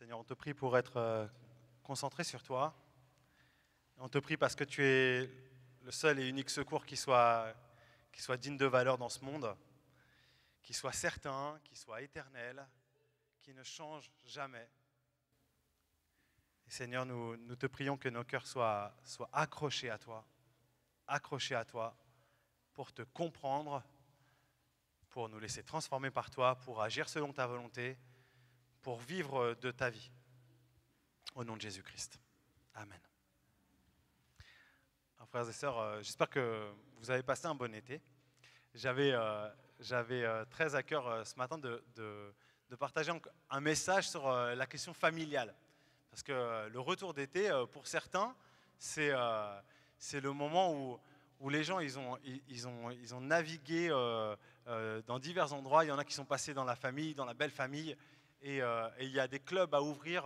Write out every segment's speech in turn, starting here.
Seigneur, on te prie pour être concentré sur toi. On te prie parce que tu es le seul et unique secours qui soit digne de valeur dans ce monde, qui soit certain, qui soit éternel, qui ne change jamais. Et Seigneur, nous te prions que nos cœurs soient accrochés à toi pour te comprendre, pour nous laisser transformer par toi, pour agir selon ta volonté, pour vivre de ta vie. Au nom de Jésus-Christ. Amen. Alors, frères et sœurs, j'espère que vous avez passé un bon été. J'avais très à cœur ce matin de partager un message sur la question familiale. Parce que le retour d'été, pour certains, c'est le moment où les gens ils ont navigué dans divers endroits. Il y en a qui sont passés dans la famille, dans la belle famille. Et il y a des clubs à ouvrir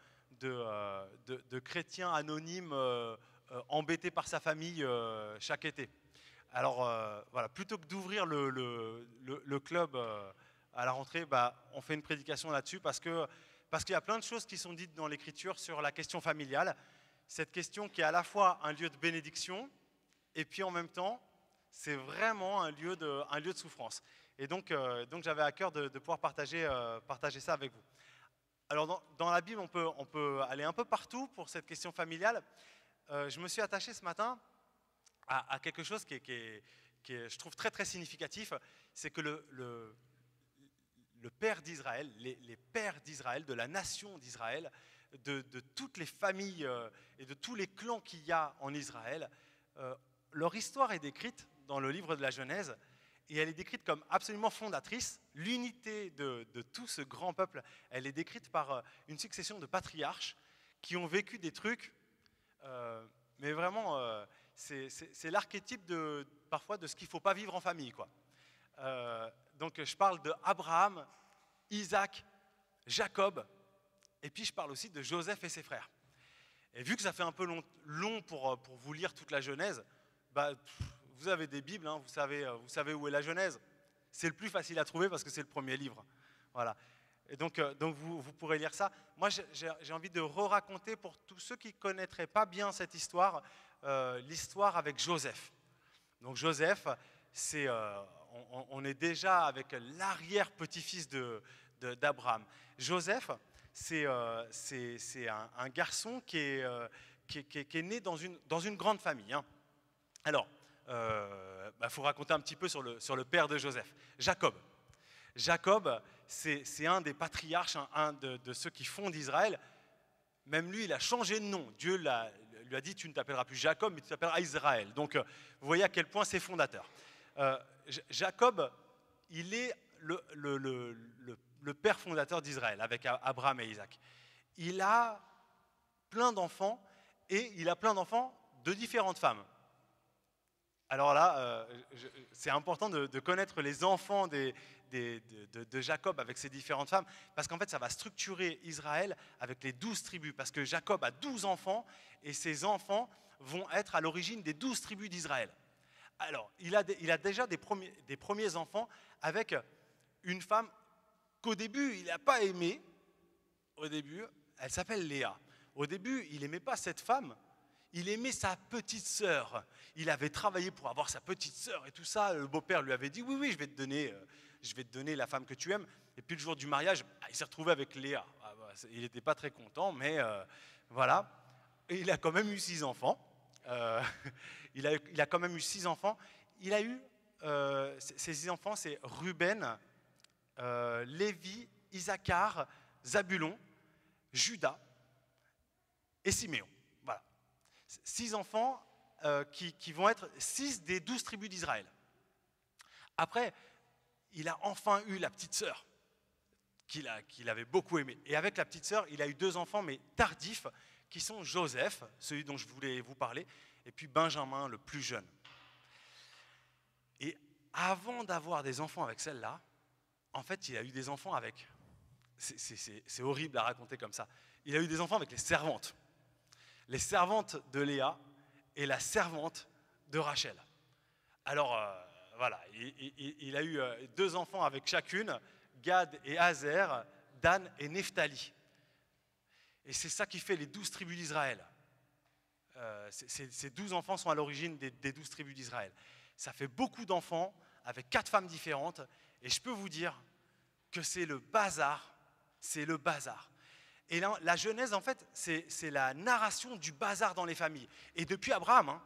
de chrétiens anonymes embêtés par sa famille chaque été. Alors voilà, plutôt que d'ouvrir le club à la rentrée, on fait une prédication là-dessus parce qu'il y a plein de choses qui sont dites dans l'Écriture sur la question familiale. Cette question qui est à la fois un lieu de bénédiction et puis en même temps, c'est vraiment un lieu de souffrance. Et donc j'avais à cœur de pouvoir partager ça avec vous. Alors dans la Bible, on peut aller un peu partout pour cette question familiale. Je me suis attaché ce matin à quelque chose qui est, je trouve, très très significatif. C'est que le père d'Israël, les pères d'Israël, de la nation d'Israël, de toutes les familles et de tous les clans qu'il y a en Israël, leur histoire est décrite dans le livre de la Genèse. Et elle est décrite comme absolument fondatrice. L'unité de tout ce grand peuple, elle est décrite par une succession de patriarches qui ont vécu des trucs, mais vraiment, c'est l'archétype parfois de ce qu'il ne faut pas vivre en famille, quoi. Donc je parle d'Abraham, Isaac, Jacob, et puis je parle aussi de Joseph et ses frères. Et vu que ça fait un peu long pour vous lire toute la Genèse, vous avez des Bibles, hein, vous savez où est la Genèse. C'est le plus facile à trouver parce que c'est le premier livre. Voilà. Et donc vous pourrez lire ça. Moi, j'ai envie de raconter pour tous ceux qui ne connaîtraient pas bien cette histoire, l'histoire avec Joseph. Donc Joseph, on est déjà avec l'arrière-petit-fils d'Abraham. Joseph, c'est un garçon qui est né dans une grande famille. Hein. Alors, faut raconter un petit peu sur le père de Joseph, Jacob. Jacob, c'est un des patriarches, un de ceux qui fondent Israël. Même lui, il a changé de nom. Dieu lui a dit, tu ne t'appelleras plus Jacob, mais tu t'appelleras Israël. Donc, vous voyez à quel point c'est fondateur. Jacob, il est le père fondateur d'Israël, avec Abraham et Isaac. Il a plein d'enfants, et il a plein d'enfants de différentes femmes. Alors là, c'est important de connaître les enfants de Jacob avec ses différentes femmes, parce qu'en fait, ça va structurer Israël avec les 12 tribus, parce que Jacob a 12 enfants, et ces enfants vont être à l'origine des 12 tribus d'Israël. Alors, il a déjà des premiers enfants avec une femme qu'au début, il n'a pas aimée. Au début, elle s'appelle Léa. Au début, il n'aimait pas cette femme. Il aimait sa petite sœur. Il avait travaillé pour avoir sa petite sœur et tout ça. Le beau-père lui avait dit oui, je vais te donner la femme que tu aimes. Et puis le jour du mariage, il s'est retrouvé avec Léa. Il n'était pas très content, mais voilà. Et il a quand même eu 6 enfants. Il a quand même eu 6 enfants. Il a eu ces 6 enfants, c'est Ruben, Lévi, Issachar, Zabulon, Juda et Siméon. 6 enfants qui vont être 6 des 12 tribus d'Israël. Après, il a enfin eu la petite sœur qu'il avait beaucoup aimée. Et avec la petite sœur, il a eu 2 enfants, mais tardifs, qui sont Joseph, celui dont je voulais vous parler, et puis Benjamin, le plus jeune. Et avant d'avoir des enfants avec celle-là, en fait, il a eu des enfants avec... C'est horrible à raconter comme ça. Il a eu des enfants avec les servantes. Les servantes de Léa et la servante de Rachel. Alors, voilà, il a eu 2 enfants avec chacune, Gad et Azer, Dan et Nephtali. Et c'est ça qui fait les 12 tribus d'Israël. Ces 12 enfants sont à l'origine des 12 tribus d'Israël. Ça fait beaucoup d'enfants avec 4 femmes différentes. Et je peux vous dire que c'est le bazar. C'est le bazar. Et là, la Genèse, en fait, c'est la narration du bazar dans les familles. Et depuis Abraham,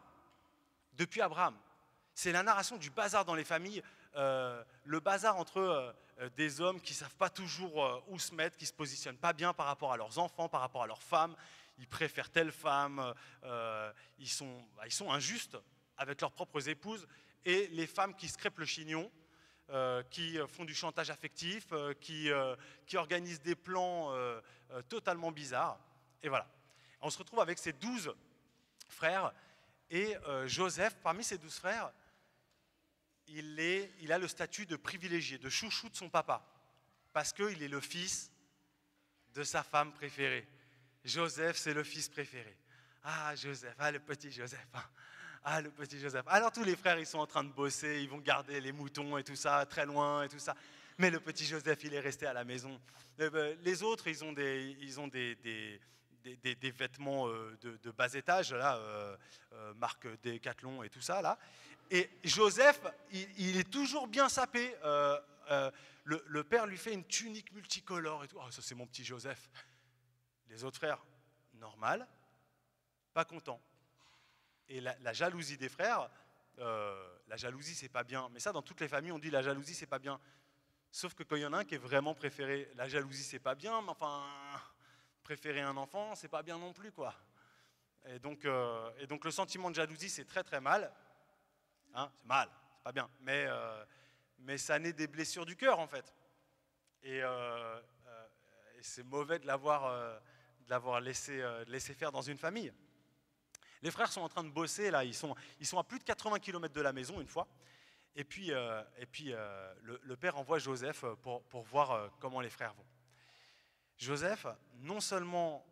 c'est la narration du bazar dans les familles. Le bazar entre des hommes qui ne savent pas toujours où se mettre, qui ne se positionnent pas bien par rapport à leurs enfants, par rapport à leurs femmes. Ils préfèrent telle femme, ils sont injustes avec leurs propres épouses. Et les femmes qui se crêpent le chignon, qui font du chantage affectif, qui organisent des plans totalement bizarres. Et voilà. On se retrouve avec ces 12 frères. Et Joseph, parmi ces 12 frères, il a le statut de privilégié, de chouchou de son papa. Parce qu'il est le fils de sa femme préférée. Joseph, c'est le fils préféré. Ah, Joseph, ah, le petit Joseph. Ah, le petit Joseph. Alors tous les frères, ils sont en train de bosser, ils vont garder les moutons et tout ça, très loin et tout ça. Mais le petit Joseph, il est resté à la maison. Les autres, ils ont des vêtements de bas étage, là, marque Decathlon et tout ça, là. Et Joseph, il est toujours bien sapé. Le père lui fait une tunique multicolore et tout. Oh, ça, c'est mon petit Joseph. Les autres frères, normal, pas content. Et la jalousie des frères, la jalousie, c'est pas bien. Mais ça, dans toutes les familles, on dit la jalousie, c'est pas bien. Sauf que quand il y en a un qui est vraiment préféré, la jalousie, c'est pas bien, mais enfin, préférer un enfant, c'est pas bien non plus, quoi. Et donc le sentiment de jalousie, c'est très très mal. Hein, c'est mal, c'est pas bien. Mais ça naît des blessures du cœur, en fait. Et c'est mauvais de l'avoir laissé faire dans une famille. Les frères sont en train de bosser, là, ils sont à plus de 80 km de la maison une fois. Et puis le père envoie Joseph pour voir comment les frères vont. Joseph, non seulement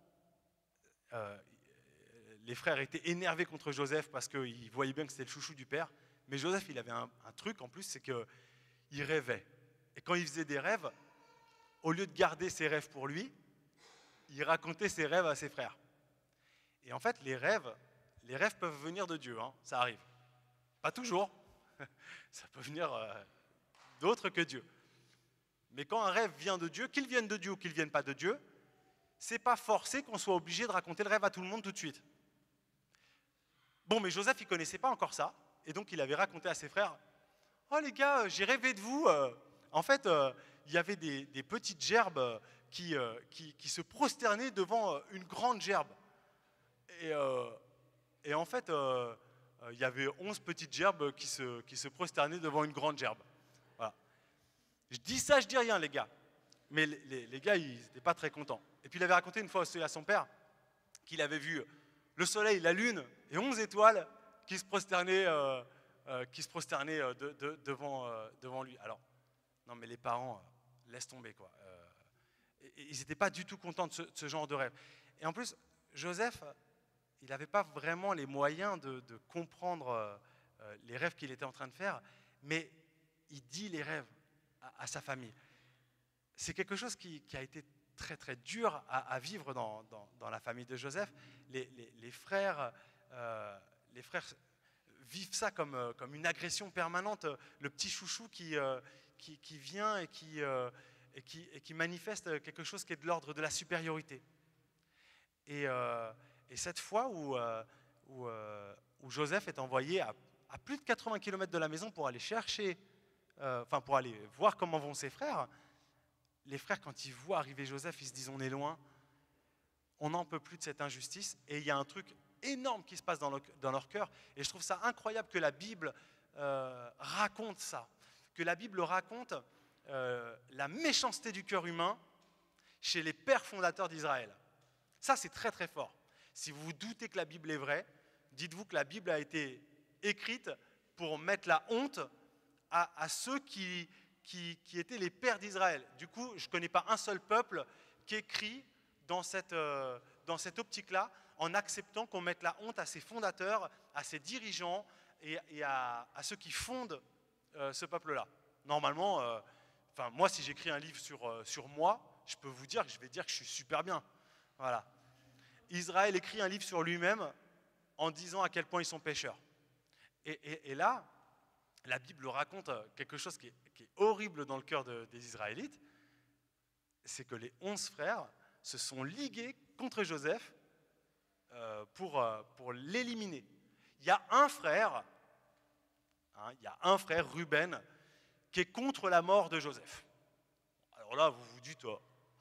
les frères étaient énervés contre Joseph parce qu'ils voyaient bien que c'était le chouchou du père, mais Joseph, il avait un truc en plus, c'est qu'il rêvait. Et quand il faisait des rêves, au lieu de garder ses rêves pour lui, il racontait ses rêves à ses frères. Et en fait, les rêves peuvent venir de Dieu, hein, ça arrive. Pas toujours, ça peut venir d'autre que Dieu. Mais quand un rêve vient de Dieu, qu'il vienne de Dieu ou qu'il ne vienne pas de Dieu, c'est pas forcé qu'on soit obligé de raconter le rêve à tout le monde tout de suite. Bon, mais Joseph, il ne connaissait pas encore ça, et donc il avait raconté à ses frères, « Oh les gars, j'ai rêvé de vous. En fait, il y avait des petites gerbes qui se prosternaient devant une grande gerbe. Et en fait, il y avait 11 petites gerbes qui se prosternaient devant une grande gerbe. » Voilà. Je dis ça, je dis rien, les gars. Mais les gars, ils n'étaient pas très contents. Et puis il avait raconté une fois aussi à son père qu'il avait vu le soleil, la lune et 11 étoiles qui se prosternaient, devant lui. Alors, non mais les parents, laisse tomber, quoi. Ils n'étaient pas du tout contents de ce genre de rêve. Et en plus, Joseph, il n'avait pas vraiment les moyens de comprendre les rêves qu'il était en train de faire, mais il dit les rêves à sa famille. C'est quelque chose qui a été très très dur à vivre dans la famille de Joseph. Les frères vivent ça comme une agression permanente. Le petit chouchou qui vient et qui manifeste quelque chose qui est de l'ordre de la supériorité. Et cette fois où Joseph est envoyé à plus de 80 km de la maison pour aller chercher, pour aller voir comment vont ses frères, les frères, quand ils voient arriver Joseph, ils se disent, on est loin, on n'en peut plus de cette injustice, et il y a un truc énorme qui se passe dans leur cœur, et je trouve ça incroyable que la Bible raconte ça, que la Bible raconte la méchanceté du cœur humain chez les pères fondateurs d'Israël. Ça, c'est très très fort. Si vous vous doutez que la Bible est vraie, dites-vous que la Bible a été écrite pour mettre la honte à ceux qui étaient les pères d'Israël. Du coup, je ne connais pas un seul peuple qui écrit dans cette optique-là, en acceptant qu'on mette la honte à ses fondateurs, à ses dirigeants et à ceux qui fondent ce peuple-là. Normalement, moi, si j'écris un livre sur moi, je peux vous dire que je vais dire que je suis super bien. Voilà. Israël écrit un livre sur lui-même en disant à quel point ils sont pécheurs. Et là, la Bible raconte quelque chose qui est horrible dans le cœur des Israélites, c'est que les 11 frères se sont ligués contre Joseph pour l'éliminer. Il y a un frère, Ruben, qui est contre la mort de Joseph. Alors là, vous vous dites,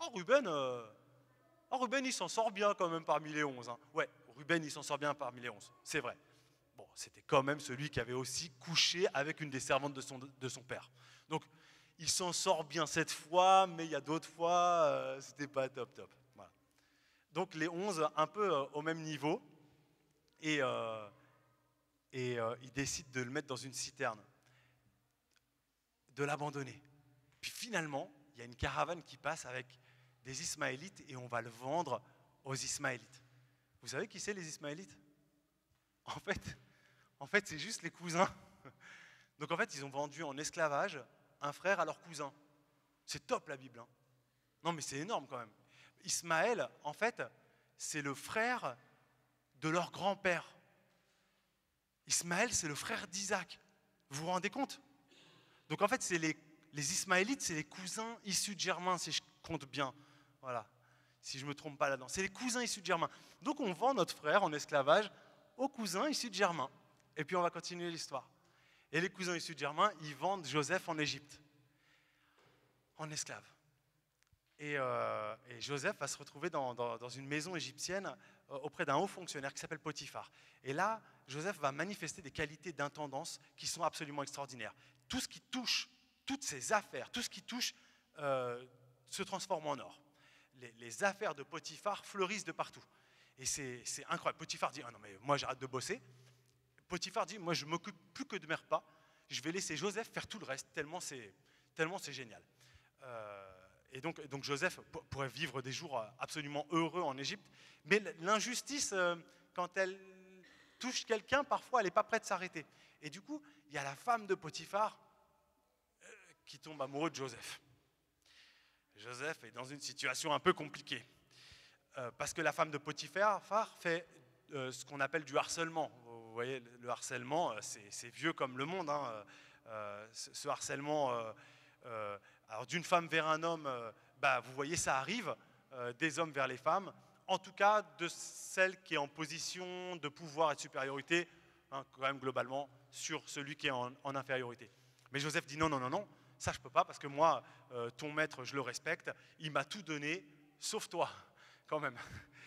Ruben, il s'en sort bien quand même parmi les 11. Hein. Ouais, Ruben, il s'en sort bien parmi les 11, c'est vrai. Bon, c'était quand même celui qui avait aussi couché avec une des servantes de son père. Donc, il s'en sort bien cette fois, mais il y a d'autres fois, c'était pas top. Voilà. Donc, les 11, un peu au même niveau, et ils décident de le mettre dans une citerne, de l'abandonner. Puis finalement, il y a une caravane qui passe avec des Ismaélites et on va le vendre aux Ismaélites. Vous savez qui c'est les Ismaélites ? En fait, c'est juste les cousins. Donc en fait, ils ont vendu en esclavage un frère à leur cousin. C'est top la Bible. Hein. Non mais c'est énorme quand même. Ismaël, en fait, c'est le frère de leur grand-père. Ismaël, c'est le frère d'Isaac. Vous vous rendez compte ? Donc en fait, c'est les Ismaélites, c'est les cousins issus de Germain, si je compte bien. Voilà, si je ne me trompe pas là-dedans. C'est les cousins issus de Germain. Donc on vend notre frère en esclavage aux cousins issus de Germain. Et puis on va continuer l'histoire. Et les cousins issus de Germain, ils vendent Joseph en Égypte, en esclave. Et Joseph va se retrouver dans une maison égyptienne auprès d'un haut fonctionnaire qui s'appelle Potiphar. Et là, Joseph va manifester des qualités d'intendance qui sont absolument extraordinaires. Tout ce qui touche, toutes ses affaires, tout ce qui touche se transforme en or. Les affaires de Potiphar fleurissent de partout. Et c'est incroyable. Potiphar dit, ah non mais moi j'arrête de bosser. Potiphar dit, moi je ne m'occupe plus que de mes repas. Je vais laisser Joseph faire tout le reste, tellement c'est génial. Et donc Joseph pourrait vivre des jours absolument heureux en Égypte. Mais l'injustice, quand elle touche quelqu'un, parfois elle n'est pas prête de s'arrêter. Et du coup, il y a la femme de Potiphar qui tombe amoureux de Joseph. Joseph est dans une situation un peu compliquée. Parce que la femme de Potiphar fait ce qu'on appelle du harcèlement. Vous voyez, le harcèlement, c'est vieux comme le monde. Hein. Ce harcèlement, alors d'une femme vers un homme, vous voyez, ça arrive, des hommes vers les femmes. En tout cas, de celle qui est en position de pouvoir et de supériorité, hein, quand même globalement, sur celui qui est en infériorité. Mais Joseph dit non, ça je ne peux pas, parce que moi, ton maître, je le respecte, il m'a tout donné, sauf toi, quand même.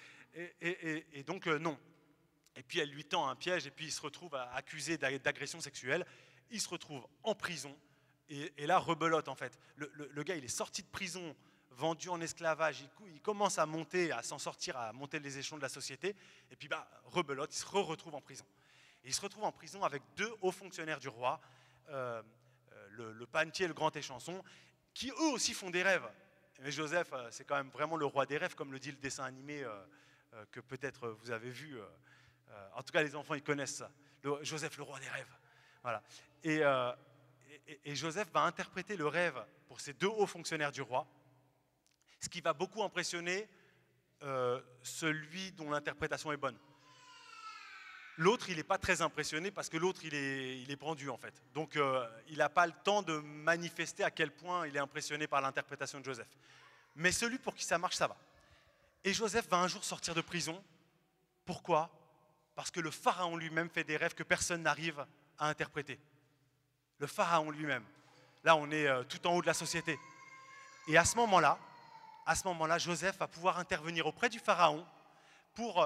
Et donc, non. Et puis elle lui tend un piège, et puis il se retrouve accusé d'agression sexuelle, il se retrouve en prison, et là, rebelote en fait. Le gars, il est sorti de prison, vendu en esclavage, il commence à monter, à s'en sortir, à monter les échelons de la société, et puis rebelote, il se retrouve en prison. Et il se retrouve en prison avec 2 hauts fonctionnaires du roi, le panetier et le grand échanson, qui eux aussi font des rêves. Mais Joseph, c'est quand même vraiment le roi des rêves, comme le dit le dessin animé que peut-être vous avez vu. En tout cas, les enfants, ils connaissent ça. Joseph, le roi des rêves. Voilà. Et Joseph va interpréter le rêve pour ces 2 hauts fonctionnaires du roi, ce qui va beaucoup impressionner celui dont l'interprétation est bonne. L'autre, il n'est pas très impressionné parce que l'autre, il est pendu en fait. Donc, il n'a pas le temps de manifester à quel point il est impressionné par l'interprétation de Joseph. Mais celui pour qui ça marche, ça va. Et Joseph va un jour sortir de prison. Pourquoi ? Parce que le pharaon lui-même fait des rêves que personne n'arrive à interpréter. Le pharaon lui-même. Là, on est tout en haut de la société. Et à ce moment-là, Joseph va pouvoir intervenir auprès du pharaon pour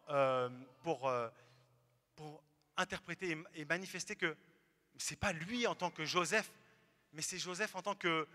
interpréter et manifester que ce n'est pas lui en tant que Joseph, mais c'est Joseph en tant que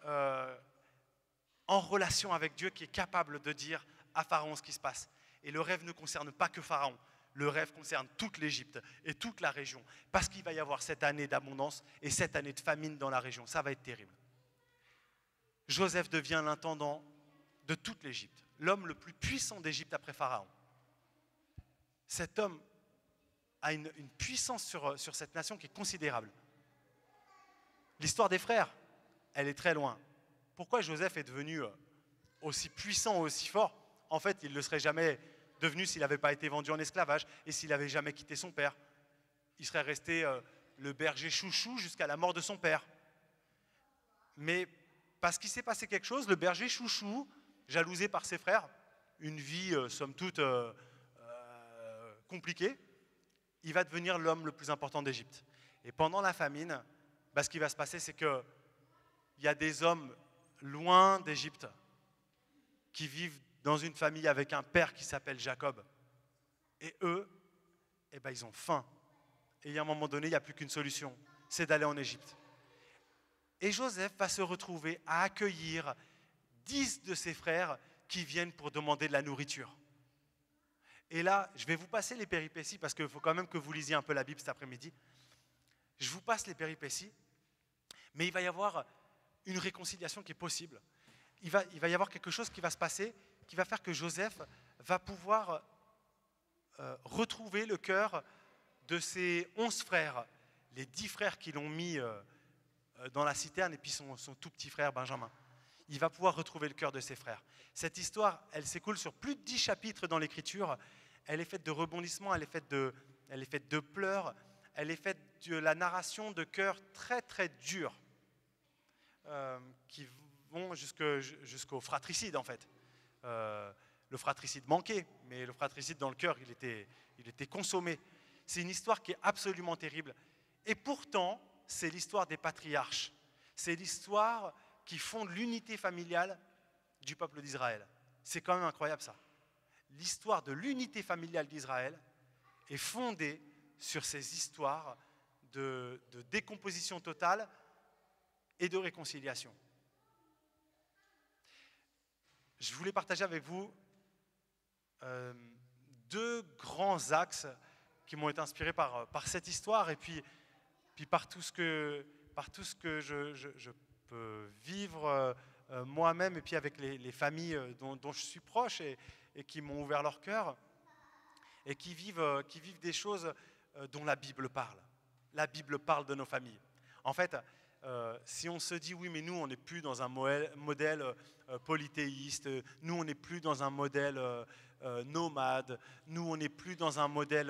en relation avec Dieu qui est capable de dire à Pharaon ce qui se passe. Et le rêve ne concerne pas que Pharaon, le rêve concerne toute l'Égypte et toute la région, parce qu'il va y avoir cette année d'abondance et cette année de famine dans la région. Ça va être terrible. Joseph devient l'intendant de toute l'Égypte, l'homme le plus puissant d'Égypte après Pharaon. Cet homme a une puissance sur cette nation qui est considérable. L'histoire des frères, elle est très loin. Pourquoi Joseph est devenu aussi puissant, aussi fort ? En fait, il ne le serait jamais devenu s'il n'avait pas été vendu en esclavage et s'il n'avait jamais quitté son père. Il serait resté le berger chouchou jusqu'à la mort de son père. Mais parce qu'il s'est passé quelque chose, le berger chouchou, jalousé par ses frères, une vie somme toute compliquée, il va devenir l'homme le plus important d'Égypte. Et pendant la famine, ce qui va se passer, c'est qu'il y a des hommes loin d'Égypte qui vivent dans une famille avec un père qui s'appelle Jacob. Et eux, ils ont faim. Et à un moment donné, il n'y a plus qu'une solution, c'est d'aller en Égypte. Et Joseph va se retrouver à accueillir 10 de ses frères qui viennent pour demander de la nourriture. Et là, je vais vous passer les péripéties parce qu'il faut quand même que vous lisiez un peu la Bible cet après-midi. Je vous passe les péripéties, mais il va y avoir une réconciliation qui est possible. Il va y avoir quelque chose qui va se passer, qui va faire que Joseph va pouvoir retrouver le cœur de ses 11 frères, les 10 frères qui l'ont mis dans la citerne et puis son tout petit frère Benjamin. Il va pouvoir retrouver le cœur de ses frères. Cette histoire, elle s'écoule sur plus de 10 chapitres dans l'Écriture. Elle est faite de rebondissements, elle est faite de pleurs, elle est faite de la narration de cœurs très très durs qui vont jusqu'au fratricide en fait. Le fratricide manquait, mais le fratricide dans le cœur, il était consommé. C'est une histoire qui est absolument terrible. Et pourtant, c'est l'histoire des patriarches. C'est l'histoire qui fonde l'unité familiale du peuple d'Israël. C'est quand même incroyable ça. L'histoire de l'unité familiale d'Israël est fondée sur ces histoires de décomposition totale et de réconciliation. Je voulais partager avec vous deux grands axes qui m'ont été inspirés par cette histoire et puis par tout ce que je peux vivre moi-même et puis avec les familles dont je suis proche et qui m'ont ouvert leur cœur et qui vivent des choses dont la Bible parle. La Bible parle de nos familles. En fait, si on se dit oui, mais nous, on n'est plus dans un modèle polythéiste, nous, on n'est plus dans un modèle nomade, nous, on n'est plus dans un modèle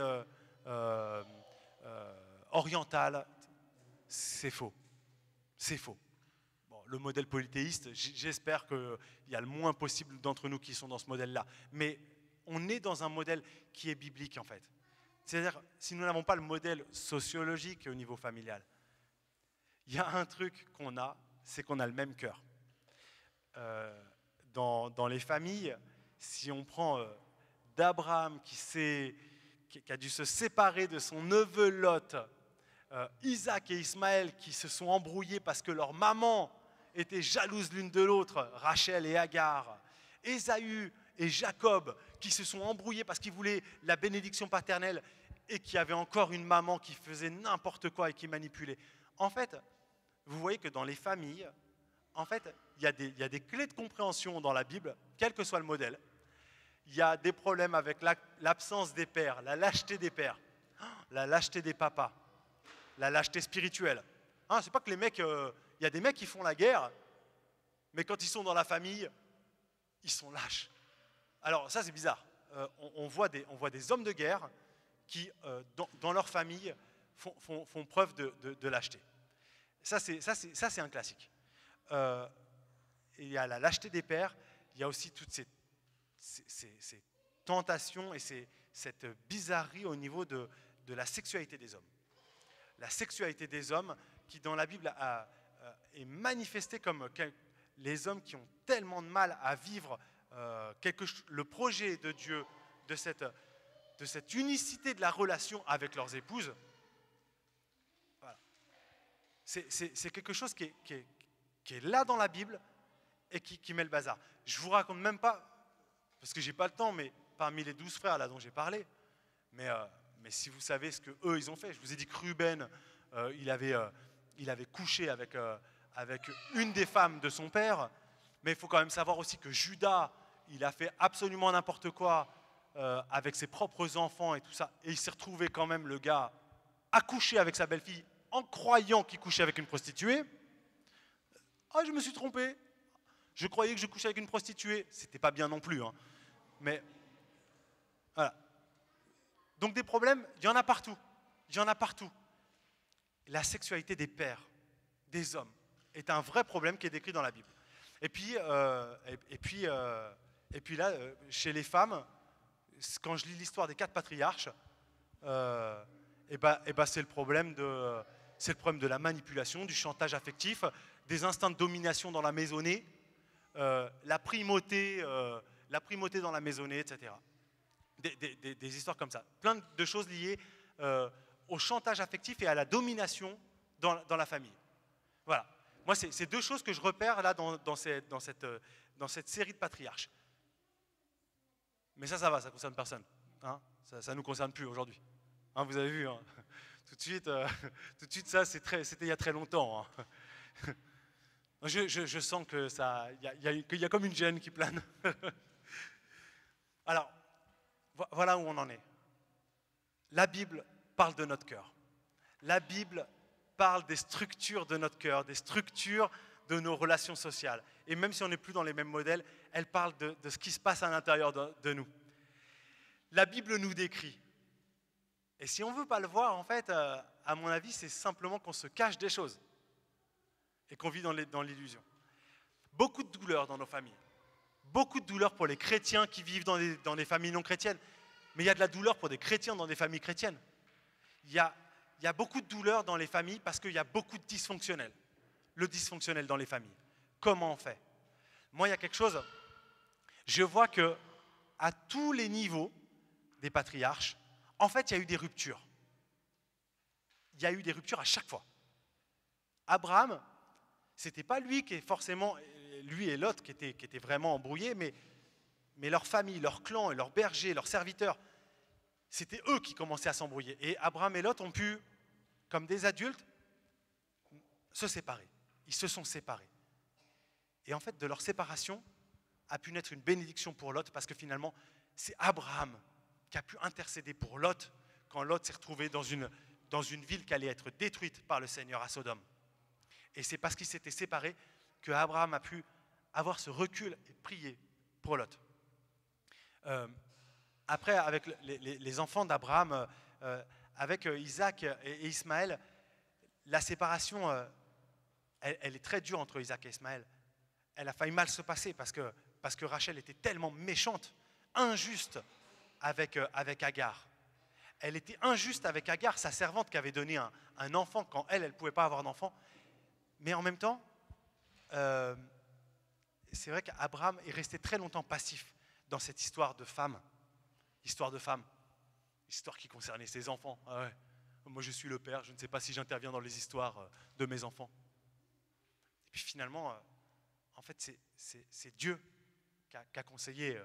oriental, c'est faux. C'est faux. Bon, le modèle polythéiste, j'espère qu'il y a le moins possible d'entre nous qui sont dans ce modèle-là. Mais on est dans un modèle qui est biblique, en fait. C'est-à-dire, si nous n'avons pas le modèle sociologique au niveau familial, il y a un truc qu'on a, c'est qu'on a le même cœur. Dans les familles, si on prend d'Abraham qui a dû se séparer de son neveu Lot, Isaac et Ismaël qui se sont embrouillés parce que leur maman était jalouse l'une de l'autre, Rachel et Agar, Ésaü et Jacob qui se sont embrouillés parce qu'ils voulaient la bénédiction paternelle et qui avaient encore une maman qui faisait n'importe quoi et qui manipulait. En fait, vous voyez que dans les familles, en fait, il y a des clés de compréhension dans la Bible, quel que soit le modèle. Il y a des problèmes avec l'absence des pères, la lâcheté des pères, la lâcheté des papas, la lâcheté spirituelle. C'est pas que les mecs, il y a des mecs qui font la guerre, mais quand ils sont dans la famille, ils sont lâches. Alors ça c'est bizarre. On voit des hommes de guerre qui, dans leur famille, font preuve de lâcheté. Ça c'est un classique. Il y a la lâcheté des pères, il y a aussi toutes ces tentations et cette bizarrerie au niveau de la sexualité des hommes. La sexualité des hommes qui dans la Bible est manifestée comme les hommes qui ont tellement de mal à vivre le projet de Dieu, de cette unicité de la relation avec leurs épouses. Voilà. C'est quelque chose qui est là dans la Bible et qui met le bazar. Je ne vous raconte même pas, parce que je n'ai pas le temps, mais parmi les 12 frères là dont j'ai parlé, mais si vous savez ce qu'eux ils ont fait, je vous ai dit que Ruben, il avait couché avec une des femmes de son père, mais il faut quand même savoir aussi que Judas, il a fait absolument n'importe quoi avec ses propres enfants et tout ça, et il s'est retrouvé quand même, le gars, à coucher avec sa belle-fille en croyant qu'il couchait avec une prostituée. Je me suis trompé. Je croyais que je couchais avec une prostituée. C'était pas bien non plus. Mais Voilà. Donc des problèmes, il y en a partout. Il y en a partout. La sexualité des pères, des hommes, est un vrai problème qui est décrit dans la Bible. Et puis là, chez les femmes, quand je lis l'histoire des 4 patriarches, c'est le problème de la manipulation, du chantage affectif, des instincts de domination dans la maisonnée, la primauté dans la maisonnée, etc. Des histoires comme ça. Plein de choses liées au chantage affectif et à la domination dans la famille. Voilà. Moi, c'est 2 choses que je repère là dans cette série de patriarches. Mais ça va, ça ne concerne personne. Hein, ça ne nous concerne plus aujourd'hui. Hein, vous avez vu, hein, tout de suite, ça, c'était il y a très longtemps. Hein. Je sens que qu'il y a comme une gêne qui plane. Alors, voilà où on en est. La Bible parle de notre cœur. La Bible parle des structures de notre cœur, des structures de nos relations sociales. Et même si on n'est plus dans les mêmes modèles, elle parle de ce qui se passe à l'intérieur de nous. La Bible nous décrit. Et si on ne veut pas le voir, en fait, à mon avis, c'est simplement qu'on se cache des choses et qu'on vit dans l'illusion. Beaucoup de douleurs dans nos familles. Beaucoup de douleurs pour les chrétiens qui vivent dans des familles non chrétiennes. Mais il y a de la douleur pour des chrétiens dans des familles chrétiennes. Il y a beaucoup de douleurs dans les familles parce qu'il y a beaucoup de dysfonctionnels. Le dysfonctionnel dans les familles. Comment on fait? Moi, il y a quelque chose, je vois que à tous les niveaux des patriarches, en fait, il y a eu des ruptures. Il y a eu des ruptures à chaque fois. Abraham, c'était pas lui qui est forcément, lui et Lot qui étaient vraiment embrouillés, mais leur famille, leur clan, et leurs bergers, leurs serviteurs, c'était eux qui commençaient à s'embrouiller. Et Abraham et Lot ont pu, comme des adultes, se séparer. Ils se sont séparés. Et en fait, de leur séparation a pu naître une bénédiction pour Lot, parce que finalement, c'est Abraham qui a pu intercéder pour Lot quand Lot s'est retrouvé dans une ville qui allait être détruite par le Seigneur à Sodome. Et c'est parce qu'ils s'étaient séparés que Abraham a pu avoir ce recul et prier pour Lot. Après, avec les enfants d'Abraham, avec Isaac et Ismaël, la séparation, elle est très dure entre Isaac et Ismaël. Elle a failli mal se passer parce que Rachel était tellement méchante, injuste avec Agar. Elle était injuste avec Agar, sa servante qui avait donné un enfant quand elle ne pouvait pas avoir d'enfant. Mais en même temps, c'est vrai qu'Abraham est resté très longtemps passif dans cette histoire de femme. Histoire qui concernait ses enfants. Ah ouais. Moi, je suis le père, je ne sais pas si j'interviens dans les histoires de mes enfants. Et puis finalement, en fait, c'est Dieu qui a conseillé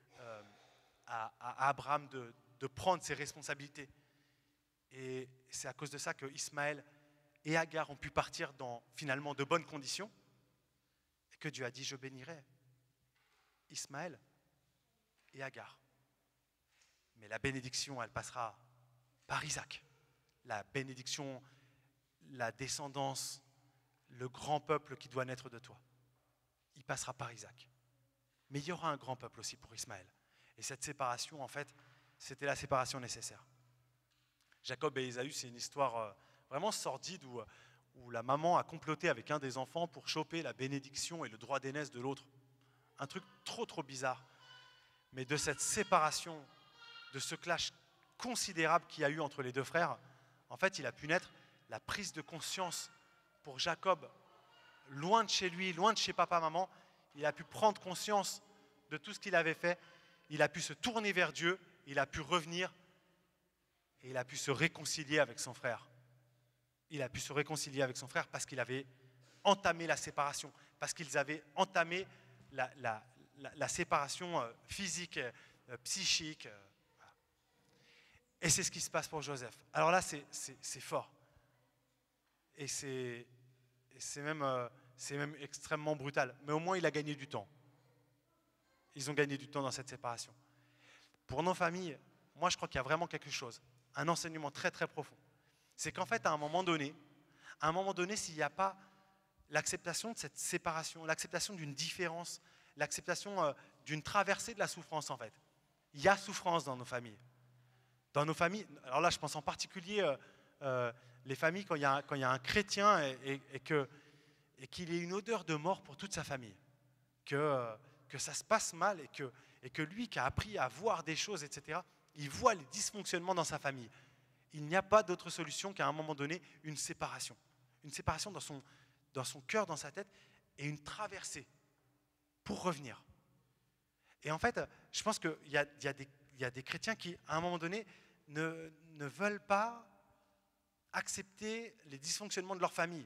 à Abraham de prendre ses responsabilités. Et c'est à cause de ça que Ismaël et Agar ont pu partir dans finalement de bonnes conditions et que Dieu a dit: je bénirai Ismaël et Agar. Mais la bénédiction, elle passera par Isaac. La bénédiction, la descendance, le grand peuple qui doit naître de toi, il passera par Isaac. Mais il y aura un grand peuple aussi pour Ismaël. Et cette séparation, en fait, c'était la séparation nécessaire. Jacob et Ésaü, c'est une histoire vraiment sordide où la maman a comploté avec un des enfants pour choper la bénédiction et le droit d'aînesse de l'autre. Un truc trop bizarre. Mais de cette séparation, de ce clash considérable qu'il y a eu entre les 2 frères, en fait, il a pu naître la prise de conscience pour Jacob, loin de chez lui, loin de chez papa, maman. Il a pu prendre conscience de tout ce qu'il avait fait. Il a pu se tourner vers Dieu. Il a pu revenir et il a pu se réconcilier avec son frère. Il a pu se réconcilier avec son frère parce qu'il avait entamé la séparation, parce qu'ils avaient entamé la séparation physique, psychique. Et c'est ce qui se passe pour Joseph. Alors là, c'est fort. Et c'est même extrêmement brutal. Mais au moins, il a gagné du temps. Ils ont gagné du temps dans cette séparation. Pour nos familles, moi, je crois qu'il y a vraiment quelque chose, un enseignement très profond. C'est qu'en fait, à un moment donné, s'il n'y a pas l'acceptation de cette séparation, l'acceptation d'une différence, l'acceptation d'une traversée de la souffrance, en fait, Il y a souffrance dans nos familles. Dans nos familles, alors là je pense en particulier les familles quand il y a un chrétien et qu'il ait une odeur de mort pour toute sa famille. Que ça se passe mal et que lui qui a appris à voir des choses, etc., il voit les dysfonctionnements dans sa famille. Il n'y a pas d'autre solution qu'à un moment donné une séparation. Une séparation dans son cœur, dans sa tête, et une traversée pour revenir. Et en fait, je pense qu'il y a des chrétiens qui, à un moment donné, ne veulent pas accepter les dysfonctionnements de leur famille.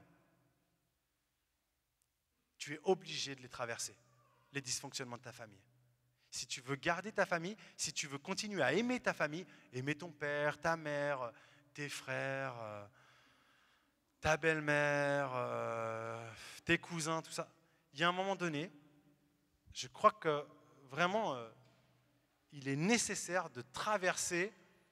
Tu es obligé de les traverser, les dysfonctionnements de ta famille. Si tu veux garder ta famille, si tu veux continuer à aimer ta famille, aimer ton père, ta mère, tes frères, ta belle-mère, tes cousins, tout ça, il y a un moment donné, je crois que vraiment, il est nécessaire de traverser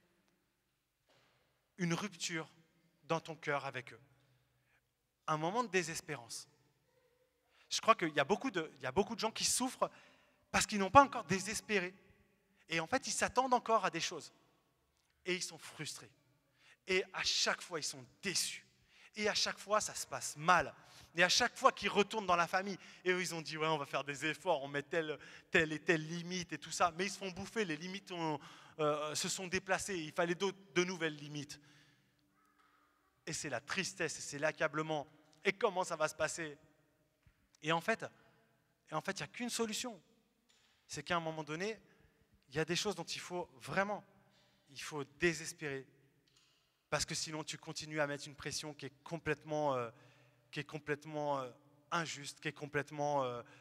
une rupture dans ton cœur avec eux. Un moment de désespérance. Je crois qu'il y a beaucoup de gens qui souffrent parce qu'ils n'ont pas encore désespéré. Et en fait, ils s'attendent encore à des choses. Et ils sont frustrés. Et à chaque fois, ils sont déçus. Et à chaque fois, ça se passe mal. Et à chaque fois qu'ils retournent dans la famille, et eux, ils ont dit, ouais, on va faire des efforts, on met telle et telle limite et tout ça. Mais ils se font bouffer, les limites se sont déplacées. Il fallait de nouvelles limites. Et c'est la tristesse, et c'est l'accablement. Et comment ça va se passer ? Et en fait, il n'y a qu'une solution. C'est qu'à un moment donné, il y a des choses dont il faut désespérer. Parce que sinon, tu continues à mettre une pression qui est complètement injuste, qui est complètement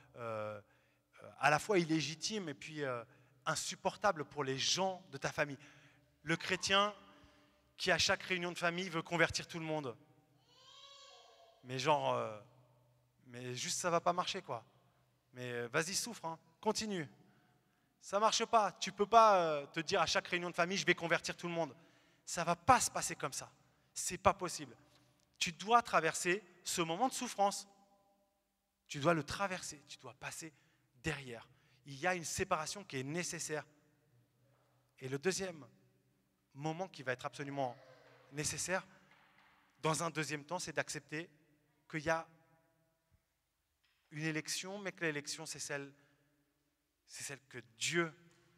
à la fois illégitime et puis insupportable pour les gens de ta famille. Le chrétien qui, à chaque réunion de famille, veut convertir tout le monde. Mais mais juste ça ne va pas marcher, quoi. Mais vas-y, souffre, hein. Continue. Ça ne marche pas. Tu ne peux pas te dire à chaque réunion de famille, je vais convertir tout le monde. Ça ne va pas se passer comme ça. Ce n'est pas possible. Tu dois traverser ce moment de souffrance. Tu dois le traverser. Tu dois passer derrière. Il y a une séparation qui est nécessaire. Et le deuxième moment qui va être absolument nécessaire, dans un deuxième temps, c'est d'accepter qu'il y a une élection, mais que l'élection, c'est celle que Dieu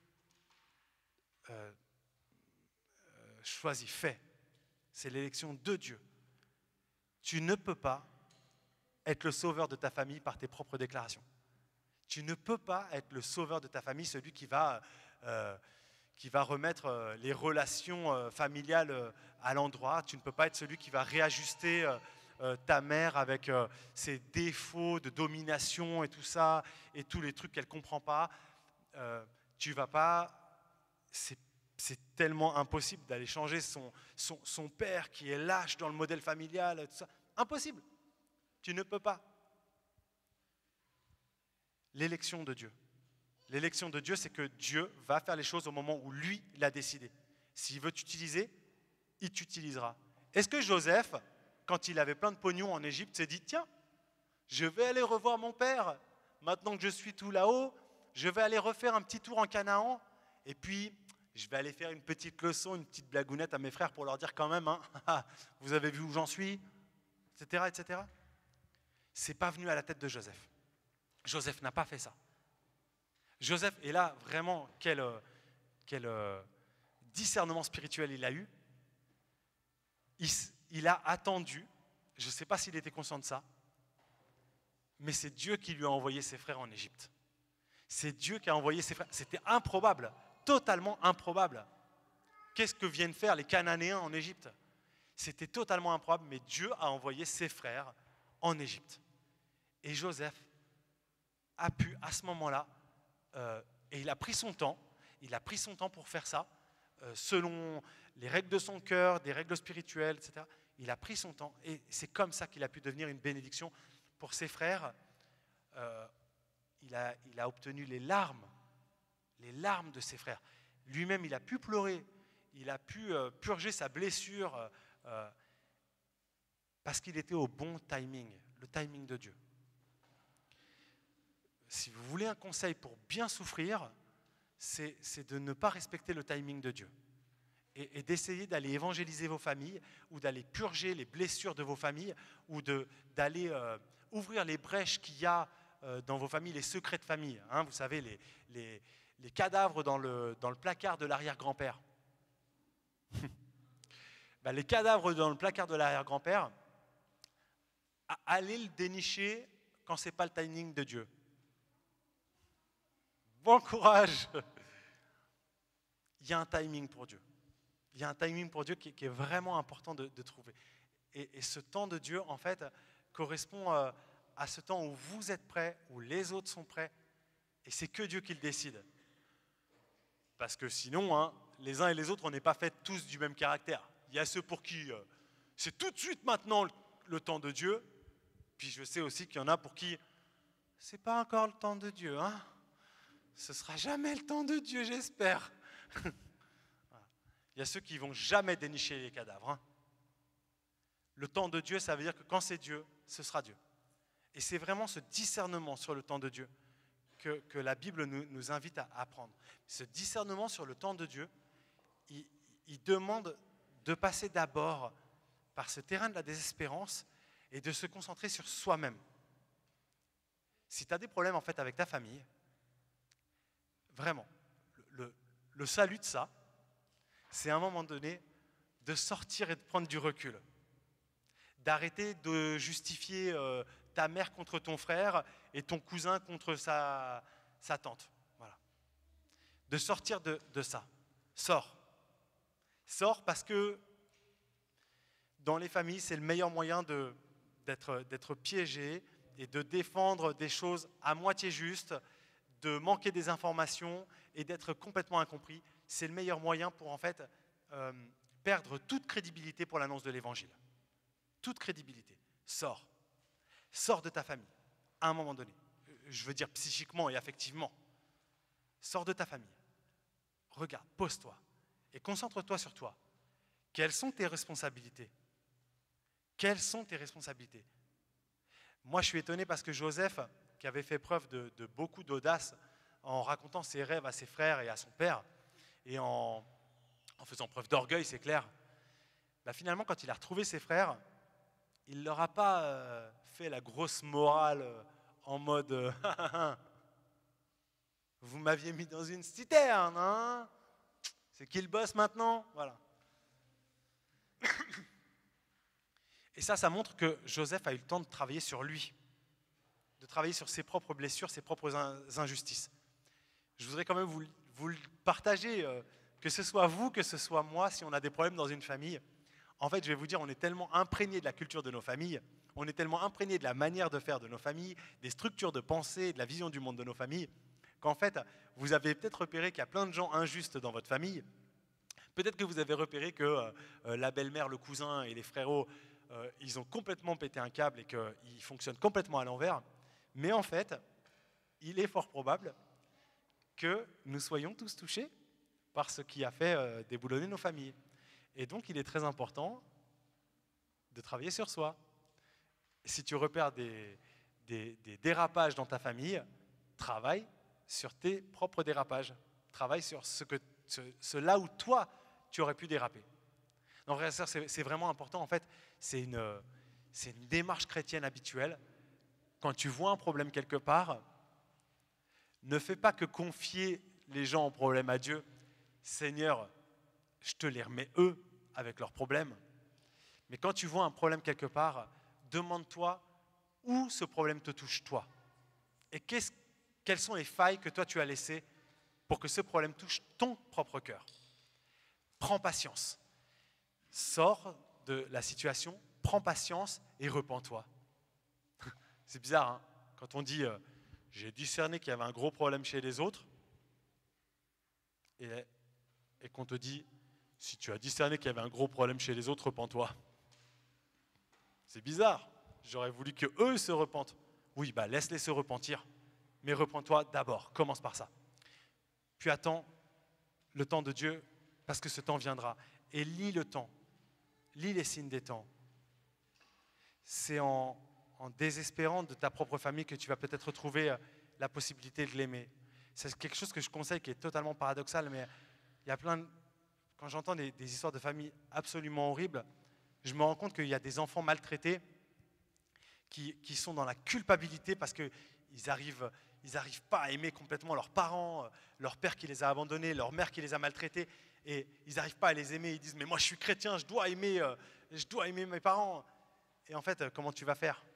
choisit, fait. C'est l'élection de Dieu. Tu ne peux pas être le sauveur de ta famille par tes propres déclarations. Tu ne peux pas être le sauveur de ta famille, celui qui va remettre les relations familiales à l'endroit. Tu ne peux pas être celui qui va réajuster ta mère avec ses défauts de domination et tout ça, et tous les trucs qu'elle ne comprend pas. Tu vas pas... C'est tellement impossible d'aller changer son père qui est lâche dans le modèle familial, tout ça. Impossible. Tu ne peux pas. L'élection de Dieu. L'élection de Dieu, c'est que Dieu va faire les choses au moment où lui l'a décidé. S'il veut t'utiliser, il t'utilisera. Est-ce que Joseph, quand il avait plein de pognon en Égypte, s'est dit, tiens, je vais aller revoir mon père, maintenant que je suis tout là-haut, je vais aller refaire un petit tour en Canaan, et puis je vais aller faire une petite leçon, une petite blagounette à mes frères pour leur dire quand même, hein, vous avez vu où j'en suis, etc., etc. C'est pas venu à la tête de Joseph. Joseph n'a pas fait ça. Joseph, et là, vraiment, quel discernement spirituel il a eu. Il a attendu, je ne sais pas s'il était conscient de ça, mais c'est Dieu qui lui a envoyé ses frères en Égypte. C'est Dieu qui a envoyé ses frères. C'était improbable, totalement improbable. Qu'est-ce que viennent faire les Cananéens en Égypte ? C'était totalement improbable, mais Dieu a envoyé ses frères en Égypte. Et Joseph a pu, à ce moment-là, et il a pris son temps pour faire ça, selon les règles de son cœur, des règles spirituelles, etc. Il a pris son temps, et c'est comme ça qu'il a pu devenir une bénédiction pour ses frères. Il a obtenu les larmes de ses frères. Lui-même, il a pu pleurer, il a pu purger sa blessure, parce qu'il était au bon timing, le timing de Dieu. Si vous voulez un conseil pour bien souffrir, c'est de ne pas respecter le timing de Dieu et d'essayer d'aller évangéliser vos familles ou d'aller purger les blessures de vos familles ou d'aller ouvrir les brèches qu'il y a dans vos familles, les secrets de famille. Hein, vous savez, les cadavres dans le placard de l'arrière-grand-père. Ben, les cadavres dans le placard de l'arrière-grand-père, allez le dénicher quand ce n'est pas le timing de Dieu. Bon courage! Il y a un timing pour Dieu. Il y a un timing pour Dieu qui est vraiment important de trouver. Et ce temps de Dieu, en fait, correspond à ce temps où vous êtes prêts, où les autres sont prêts. Et c'est que Dieu qui le décide. Parce que sinon, hein, les uns et les autres, on n'est pas faits tous du même caractère. Il y a ceux pour qui c'est tout de suite maintenant le temps de Dieu. Puis je sais aussi qu'il y en a pour qui c'est pas encore le temps de Dieu. Hein. Ce sera jamais le temps de Dieu, j'espère. Il y a ceux qui ne vont jamais dénicher les cadavres. Hein. Le temps de Dieu, ça veut dire que quand c'est Dieu, ce sera Dieu. Et c'est vraiment ce discernement sur le temps de Dieu que la Bible nous invite à apprendre. Ce discernement sur le temps de Dieu, il demande de passer d'abord par ce terrain de la désespérance et de se concentrer sur soi-même. Si tu as des problèmes en fait avec ta famille, vraiment, le salut de ça, c'est à un moment donné de sortir et de prendre du recul. D'arrêter de justifier ta mère contre ton frère et ton cousin contre sa tante. Voilà. De sortir de ça. Sors. Sors parce que dans les familles, c'est le meilleur moyen d'être piégé et de défendre des choses à moitié justes, de manquer des informations et d'être complètement incompris. C'est le meilleur moyen pour en fait perdre toute crédibilité pour l'annonce de l'évangile. Toute crédibilité. Sors. Sors de ta famille, à un moment donné. Je veux dire psychiquement et affectivement. Sors de ta famille. Regarde, pose-toi et concentre-toi sur toi. Quelles sont tes responsabilités? Quelles sont tes responsabilités? Moi, je suis étonné parce que Joseph, qui avait fait preuve de beaucoup d'audace en racontant ses rêves à ses frères et à son père, et en faisant preuve d'orgueil, c'est clair, bah finalement, quand il a retrouvé ses frères, il ne leur a pas fait la grosse morale en mode vous m'aviez mis dans une citerne, hein? C'est qui le boss maintenant? Voilà. Et ça montre que Joseph a eu le temps de travailler sur lui, de travailler sur ses propres blessures, ses propres injustices. Je voudrais quand même vous le partager, que ce soit vous, que ce soit moi, si on a des problèmes dans une famille. En fait, je vais vous dire, on est tellement imprégné de la culture de nos familles, on est tellement imprégné de la manière de faire de nos familles, des structures de pensée, de la vision du monde de nos familles, qu'en fait, vous avez peut-être repéré qu'il y a plein de gens injustes dans votre famille. Peut-être que vous avez repéré que la belle-mère, le cousin et les frérots, ils ont complètement pété un câble et qu'ils fonctionnent complètement à l'envers. Mais en fait, il est fort probable que nous soyons tous touchés par ce qui a fait déboulonner nos familles. Et donc, il est très important de travailler sur soi. Si tu repères des dérapages dans ta famille, travaille sur tes propres dérapages. Travaille sur cela où toi, tu aurais pu déraper. Non, frères et sœurs, c'est vraiment important. En fait, c'est une démarche chrétienne habituelle. Quand tu vois un problème quelque part, ne fais pas que confier les gens au problème à Dieu. Seigneur, je te les remets eux avec leurs problèmes. Mais quand tu vois un problème quelque part, demande-toi où ce problème te touche toi. Et quelles sont les failles que toi tu as laissées pour que ce problème touche ton propre cœur. Prends patience. Sors de la situation, prends patience et repens-toi. C'est bizarre, hein? Quand on dit j'ai discerné qu'il y avait un gros problème chez les autres et qu'on te dit si tu as discerné qu'il y avait un gros problème chez les autres, repens-toi. C'est bizarre. J'aurais voulu qu'eux se repentent. Oui, bah laisse-les se repentir, mais repens-toi d'abord. Commence par ça. Puis attends le temps de Dieu, parce que ce temps viendra. Et lis le temps. Lis les signes des temps. C'est en désespérant de ta propre famille que tu vas peut-être trouver la possibilité de l'aimer. c'est quelque chose que je conseille qui est totalement paradoxal, mais il y a quand j'entends des histoires de famille absolument horribles, je me rends compte qu'il y a des enfants maltraités qui sont dans la culpabilité parce qu'ils n'arrivent pas à aimer complètement leurs parents, leur père qui les a abandonnés, leur mère qui les a maltraités, et ils n'arrivent pas à les aimer. Ils disent « mais moi je suis chrétien, je dois aimer mes parents ». Et en fait, comment tu vas faire?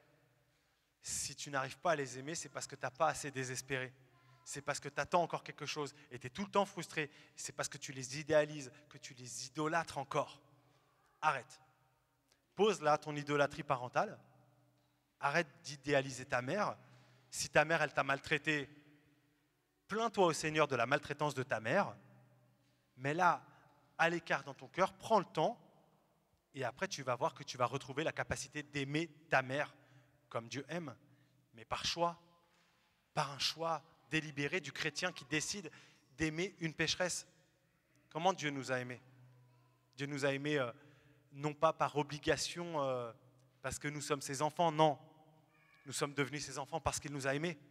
Si tu n'arrives pas à les aimer, c'est parce que tu n'as pas assez désespéré. C'est parce que tu attends encore quelque chose et tu es tout le temps frustré. C'est parce que tu les idéalises, que tu les idolâtres encore. Arrête. Pose là ton idolâtrie parentale. Arrête d'idéaliser ta mère. Si ta mère, elle t'a maltraité, plains-toi au Seigneur de la maltraitance de ta mère. Mets-la à l'écart dans ton cœur, prends le temps, et après tu vas voir que tu vas retrouver la capacité d'aimer ta mère comme Dieu aime, mais par choix, par un choix délibéré du chrétien qui décide d'aimer une pécheresse. Comment Dieu nous a aimés? Dieu nous a aimés non pas par obligation, parce que nous sommes ses enfants, non. Nous sommes devenus ses enfants parce qu'il nous a aimés.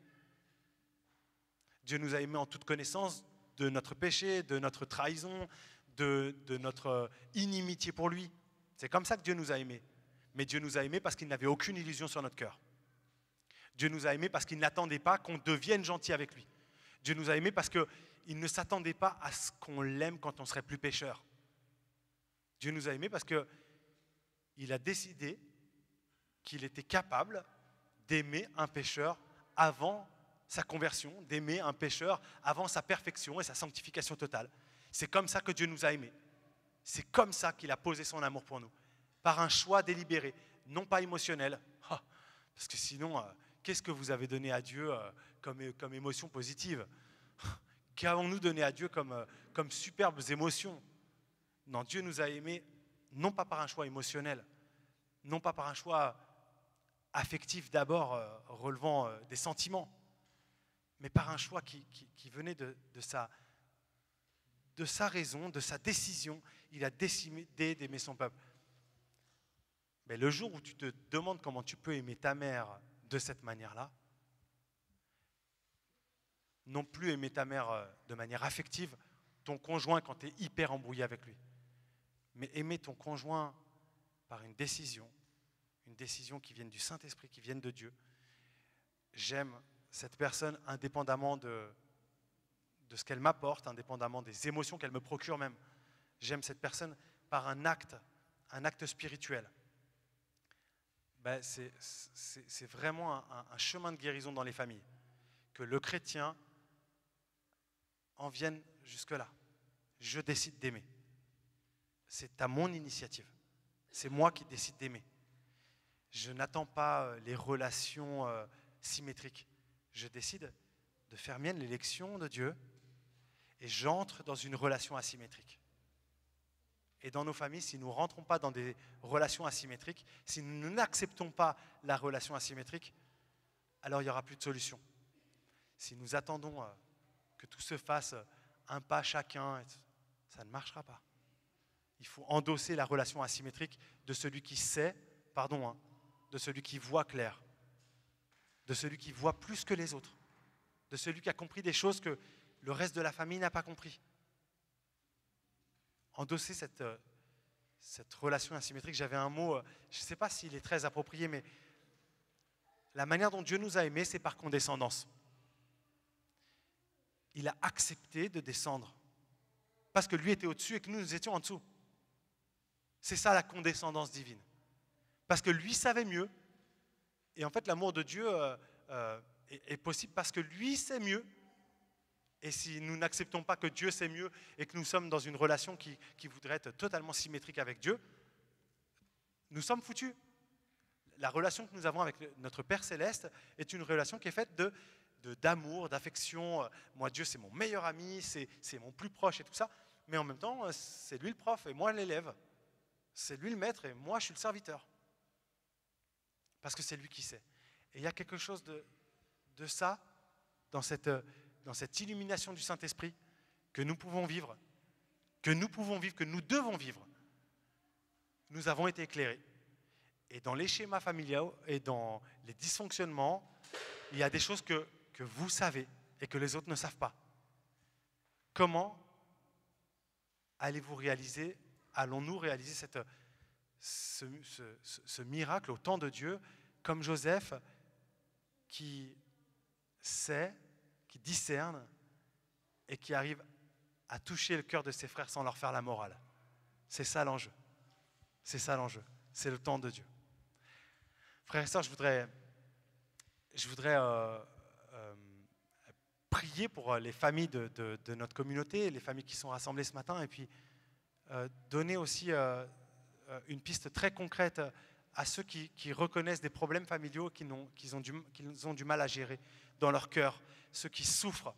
Dieu nous a aimés en toute connaissance de notre péché, de notre trahison, de notre inimitié pour lui. C'est comme ça que Dieu nous a aimés. Mais Dieu nous a aimés parce qu'il n'avait aucune illusion sur notre cœur. Dieu nous a aimés parce qu'il n'attendait pas qu'on devienne gentil avec lui. Dieu nous a aimés parce qu'il ne s'attendait pas à ce qu'on l'aime quand on serait plus pécheur. Dieu nous a aimés parce qu'il a décidé qu'il était capable d'aimer un pécheur avant sa conversion, d'aimer un pécheur avant sa perfection et sa sanctification totale. C'est comme ça que Dieu nous a aimés. C'est comme ça qu'il a posé son amour pour nous. Par un choix délibéré, non pas émotionnel. Parce que sinon, qu'est-ce que vous avez donné à Dieu comme émotion positive? Qu'avons-nous donné à Dieu comme superbes émotions? Non, Dieu nous a aimés non pas par un choix émotionnel, non pas par un choix affectif d'abord, relevant des sentiments, mais par un choix qui venait de sa raison, de sa décision. Il a décidé d'aimer son peuple. Mais le jour où tu te demandes comment tu peux aimer ta mère de cette manière-là, non plus aimer ta mère de manière affective, ton conjoint quand tu es hyper embrouillé avec lui, mais aimer ton conjoint par une décision qui vienne du Saint-Esprit, qui vienne de Dieu. J'aime cette personne indépendamment de ce qu'elle m'apporte, indépendamment des émotions qu'elle me procure même. J'aime cette personne par un acte spirituel. C'est vraiment un chemin de guérison dans les familles. Que le chrétien en vienne jusque-là. Je décide d'aimer. C'est à mon initiative. C'est moi qui décide d'aimer. Je n'attends pas les relations symétriques. Je décide de faire mienne l'élection de Dieu et j'entre dans une relation asymétrique. Et dans nos familles, si nous ne rentrons pas dans des relations asymétriques, si nous n'acceptons pas la relation asymétrique, alors il n'y aura plus de solution. Si nous attendons que tout se fasse un pas chacun, ça ne marchera pas. Il faut endosser la relation asymétrique de celui qui sait, de celui qui voit clair, de celui qui voit plus que les autres, de celui qui a compris des choses que le reste de la famille n'a pas compris. Endosser cette relation asymétrique, j'avais un mot, je ne sais pas s'il est très approprié, mais la manière dont Dieu nous a aimés, c'est par condescendance. Il a accepté de descendre parce que lui était au-dessus et que nous étions en dessous. C'est ça la condescendance divine. Parce que lui savait mieux. Et en fait, l'amour de Dieu est possible parce que lui sait mieux. Et si nous n'acceptons pas que Dieu sait mieux et que nous sommes dans une relation qui voudrait être totalement symétrique avec Dieu, nous sommes foutus. La relation que nous avons avec notre Père Céleste est une relation qui est faite d'amour, d'affection. Moi, Dieu, c'est mon meilleur ami, c'est mon plus proche et tout ça. Mais en même temps, c'est lui le prof et moi l'élève. C'est lui le maître et moi, je suis le serviteur. Parce que c'est lui qui sait. Et il y a quelque chose de ça dans cette illumination du Saint-Esprit que nous pouvons vivre, que nous devons vivre. Nous avons été éclairés. Et dans les schémas familiaux et dans les dysfonctionnements, il y a des choses que vous savez, et que les autres ne savent pas. Comment allons-nous réaliser ce miracle au temps de Dieu, comme Joseph qui sait, qui discerne et qui arrive à toucher le cœur de ses frères sans leur faire la morale. C'est ça l'enjeu. C'est ça l'enjeu. C'est le temps de Dieu. Frères et sœurs, je voudrais prier pour les familles de notre communauté, les familles qui sont rassemblées ce matin, et puis donner aussi une piste très concrète à ceux qui reconnaissent des problèmes familiaux qu'ils ont du mal à gérer dans leur cœur, ceux qui souffrent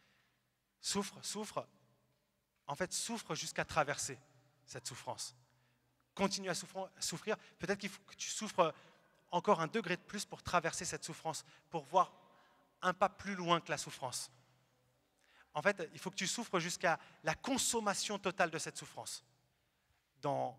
jusqu'à traverser cette souffrance. Continue à souffrir. Peut-être qu'il faut que tu souffres encore un degré de plus pour traverser cette souffrance, pour voir un pas plus loin que la souffrance. En fait, il faut que tu souffres jusqu'à la consommation totale de cette souffrance dans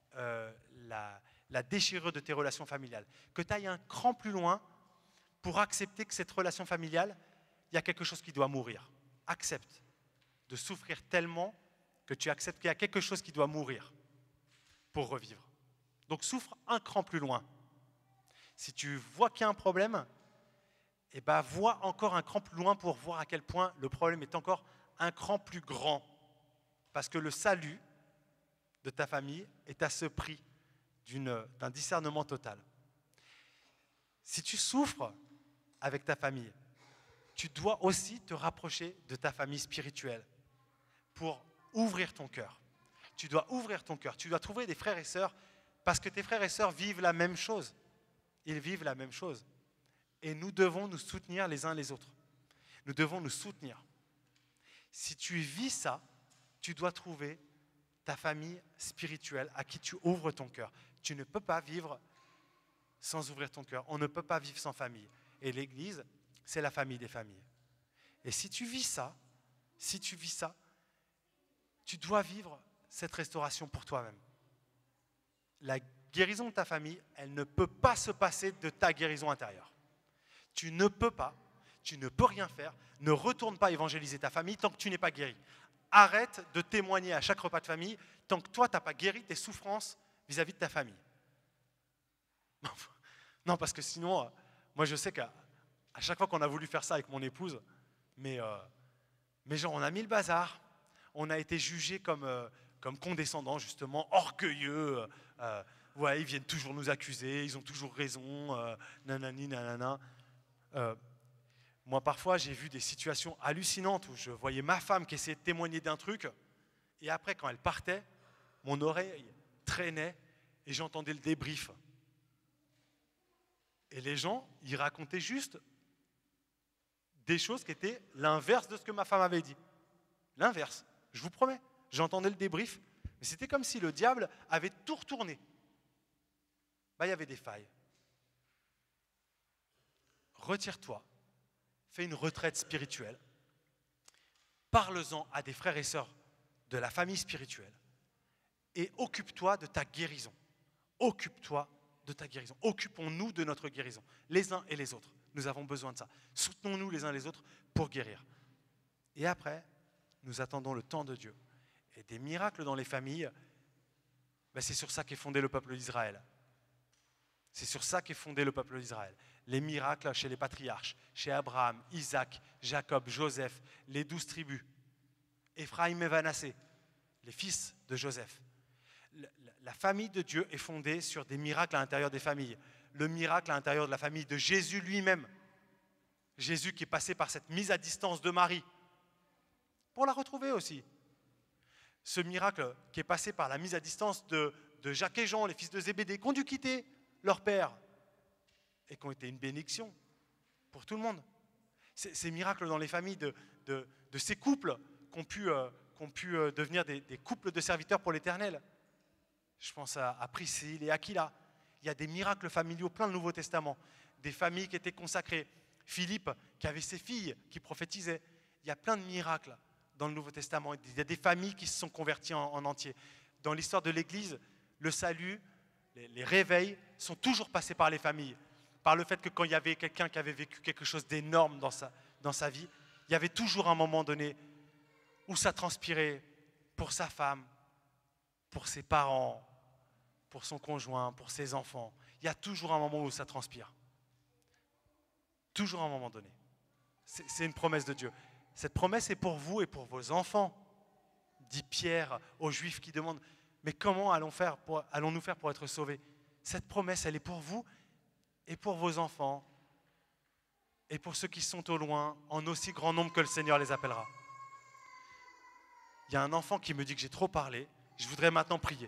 la déchirure de tes relations familiales. Que tu ailles un cran plus loin pour accepter que cette relation familiale, il y a quelque chose qui doit mourir. Accepte de souffrir tellement que tu acceptes qu'il y a quelque chose qui doit mourir pour revivre. Donc souffre un cran plus loin. Si tu vois qu'il y a un problème, vois encore un cran plus loin pour voir à quel point le problème est encore un cran plus grand. Parce que le salut de ta famille est à ce prix d'un discernement total. Si tu souffres avec ta famille, tu dois aussi te rapprocher de ta famille spirituelle pour ouvrir ton cœur. Tu dois ouvrir ton cœur. Tu dois trouver des frères et sœurs parce que tes frères et sœurs vivent la même chose. Ils vivent la même chose. Et nous devons nous soutenir les uns les autres. Nous devons nous soutenir. Si tu vis ça, tu dois trouver ta famille spirituelle à qui tu ouvres ton cœur. Tu ne peux pas vivre sans ouvrir ton cœur. On ne peut pas vivre sans famille. Et l'Église, c'est la famille des familles. Et si tu vis ça, tu dois vivre cette restauration pour toi-même. La guérison de ta famille, elle ne peut pas se passer de ta guérison intérieure. Tu ne peux rien faire. Ne retourne pas évangéliser ta famille tant que tu n'es pas guéri. Arrête de témoigner à chaque repas de famille tant que toi, tu n'as pas guéri tes souffrances vis-à-vis de ta famille. Non, parce que sinon, moi je sais qu'à chaque fois qu'on a voulu faire ça avec mon épouse, mais genre on a mis le bazar, on a été jugés comme condescendants justement, orgueilleux, ils viennent toujours nous accuser, ils ont toujours raison, nanani, nanana. Moi, parfois, j'ai vu des situations hallucinantes où je voyais ma femme qui essayait de témoigner d'un truc, et après, quand elle partait, mon oreille traînait et j'entendais le débrief. Et les gens, ils racontaient juste des choses qui étaient l'inverse de ce que ma femme avait dit. L'inverse, je vous promets. J'entendais le débrief, mais c'était comme si le diable avait tout retourné. Il y avait des failles. Retire-toi. Fais une retraite spirituelle. Parle-en à des frères et sœurs de la famille spirituelle et occupe-toi de ta guérison. Occupe-toi de ta guérison. Occupons-nous de notre guérison, les uns et les autres. Nous avons besoin de ça. Soutenons-nous les uns les autres pour guérir. Et après, nous attendons le temps de Dieu. Et des miracles dans les familles, c'est sur ça qu'est fondé le peuple d'Israël. C'est sur ça qu'est fondé le peuple d'Israël. Les miracles chez les patriarches, chez Abraham, Isaac, Jacob, Joseph, les 12 tribus, Éphraïm et Manassé, les fils de Joseph. La famille de Dieu est fondée sur des miracles à l'intérieur des familles. Le miracle à l'intérieur de la famille de Jésus lui-même. Jésus qui est passé par cette mise à distance de Marie, pour la retrouver aussi. Ce miracle qui est passé par la mise à distance de Jacques et Jean, les fils de Zébédée, qui ont dû quitter leur père et qui ont été une bénédiction pour tout le monde. Ces miracles dans les familles de ces couples qui ont pu devenir des couples de serviteurs pour l'Éternel. Je pense à Priscille et Aquila. Il y a des miracles familiaux plein le Nouveau Testament. Des familles qui étaient consacrées. Philippe qui avait ses filles qui prophétisaient. Il y a plein de miracles dans le Nouveau Testament. Il y a des familles qui se sont converties en entier. Dans l'histoire de l'Église, le salut, les réveils sont toujours passés par les familles. Par le fait que quand il y avait quelqu'un qui avait vécu quelque chose d'énorme dans sa vie, il il y avait toujours un moment donné où ça transpirait pour sa femme, pour ses parents, pour son conjoint, pour ses enfants. Il y a toujours un moment où ça transpire. Toujours un moment donné. C'est une promesse de Dieu. Cette promesse est pour vous et pour vos enfants, dit Pierre aux Juifs qui demandent « Mais comment allons-nous faire pour être sauvés ?» Cette promesse, elle est pour vous et pour vos enfants et pour ceux qui sont au loin, en aussi grand nombre que le Seigneur les appellera. Il y a un enfant qui me dit que j'ai trop parlé. Je voudrais maintenant prier.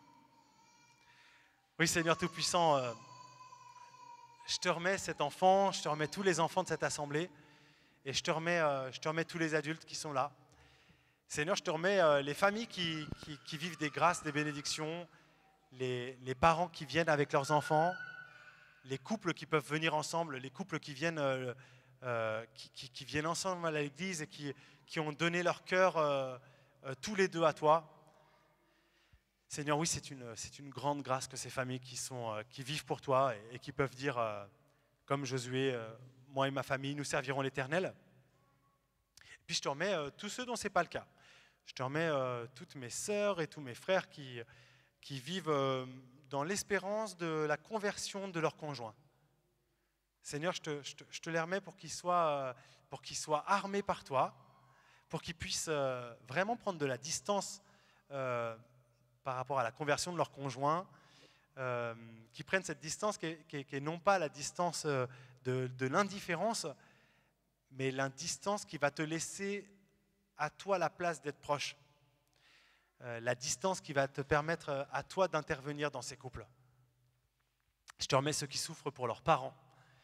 Oui, Seigneur Tout-Puissant, je te remets cet enfant, je te remets tous les enfants de cette assemblée et je te remets tous les adultes qui sont là. Seigneur, je te remets les familles qui vivent des grâces, des bénédictions, les parents qui viennent avec leurs enfants, les couples qui peuvent venir ensemble, les couples qui viennent ensemble à l'église et qui ont donné leur cœur tous les deux à toi. Seigneur, oui, c'est une grande grâce que ces familles qui vivent pour toi et qui peuvent dire, comme Josué, moi et ma famille, nous servirons l'Éternel. Puis je te remets tous ceux dont ce n'est pas le cas. Je te remets toutes mes sœurs et tous mes frères qui vivent dans l'espérance de la conversion de leur conjoint. Seigneur, je te les remets pour qu'ils soient armés par toi, pour qu'ils puissent vraiment prendre de la distance par rapport à la conversion de leur conjoint, qui prennent cette distance qui est non pas la distance de l'indifférence, mais la distance qui va te laisser à toi la place d'être proche. La distance qui va te permettre à toi d'intervenir dans ces couples. Je te remets ceux qui souffrent pour leurs parents,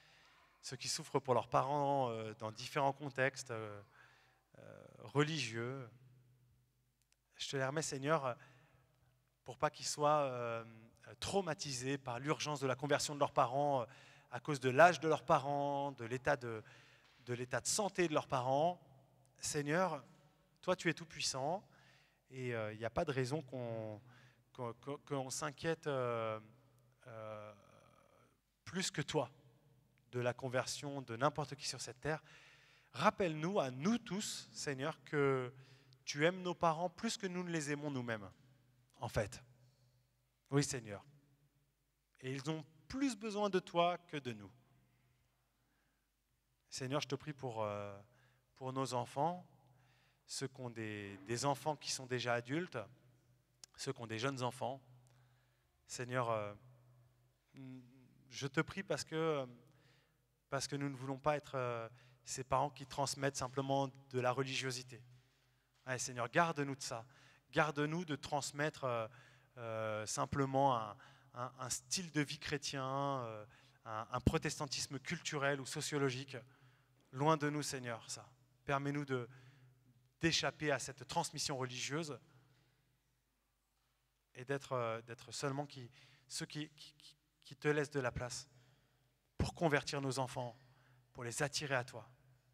dans différents contextes religieux. Je te les remets, Seigneur, pour pas qu'ils soient traumatisés par l'urgence de la conversion de leurs parents à cause de l'âge de leurs parents, de l'état de santé de leurs parents. Seigneur, toi tu es tout puissant et il n'y a pas de raison qu'on s'inquiète plus que toi de la conversion de n'importe qui sur cette terre. Rappelle-nous à nous tous, Seigneur, que tu aimes nos parents plus que nous ne les aimons nous-mêmes, en fait. Oui, Seigneur. Et ils ont plus besoin de toi que de nous. Seigneur, je te prie pour nos enfants, ceux qui ont des enfants qui sont déjà adultes, ceux qui ont des jeunes enfants. Seigneur, je te prie parce que nous ne voulons pas être ces parents qui transmettent simplement de la religiosité. Allez, Seigneur, garde-nous de ça. Garde-nous de transmettre simplement un style de vie chrétien, un protestantisme culturel ou sociologique. Loin de nous, Seigneur, ça. Permets-nous d'échapper à cette transmission religieuse et d'être seulement ceux qui te laissent de la place pour convertir nos enfants, pour les attirer à toi.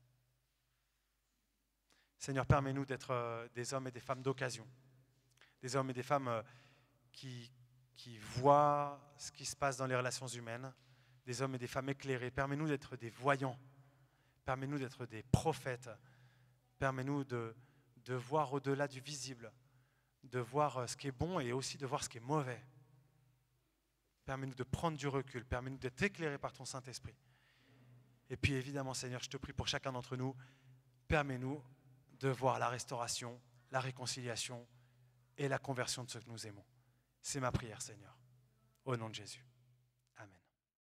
Seigneur, permets-nous d'être des hommes et des femmes d'occasion, des hommes et des femmes qui voient ce qui se passe dans les relations humaines, des hommes et des femmes éclairés. Permets-nous d'être des voyants, permets-nous d'être des prophètes, permets-nous de voir au-delà du visible, de voir ce qui est bon et aussi de voir ce qui est mauvais. Permets-nous de prendre du recul, permets-nous d'être éclairés par ton Saint-Esprit. Et puis évidemment, Seigneur, je te prie pour chacun d'entre nous, permets-nous de voir la restauration, la réconciliation et la conversion de ceux que nous aimons. C'est ma prière, Seigneur, au nom de Jésus.